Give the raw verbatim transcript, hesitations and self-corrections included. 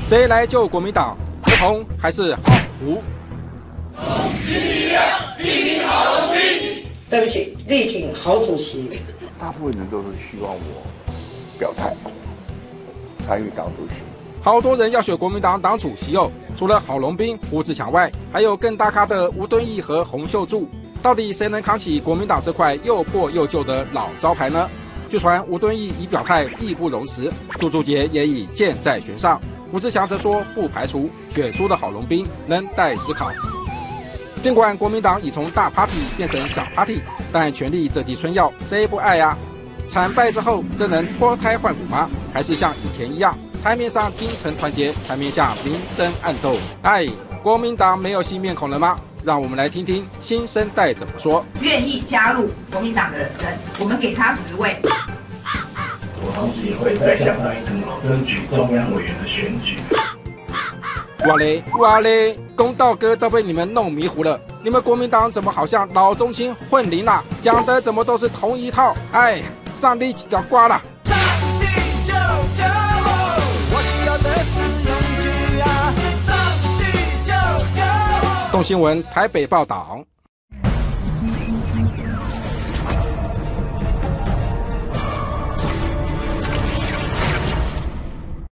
谁来救国民党？是红还是好胡？ 新力量，力挺郝龙斌。 对不起，力挺郝主席。 大部分人都是希望我表态，参与党主席。 好多人要选国民党党主席哦，除了郝龙斌、胡志强外，还有更大咖的吴敦义和洪秀柱。到底谁能扛起国民党这块又破又旧的老招牌呢？据传吴敦义已表态义不容辞，朱朱杰也已箭在弦上。胡志强则说不排除选出的郝龙斌能待思考。尽管国民党已从大 party 变成小 party， 但权力这剂春药谁不爱呀、啊？惨败之后真能脱胎换骨吗？还是像以前一样，台面上精诚团结，台面下明争暗斗？哎，国民党没有新面孔了吗？让我们来听听新生代怎么说。 愿意加入国民党的人，我们给他职位。 我同时也会再向上一层楼，争取中央委员的选举。 哇嘞哇嘞，公道哥都被你们弄迷糊了。你们国民党怎么好像老中青混龄啦？讲的怎么都是同一套？哎，上帝几条瓜了。 上帝救救我！我需要的是勇气啊！上帝救救我！ 动新闻台北报道。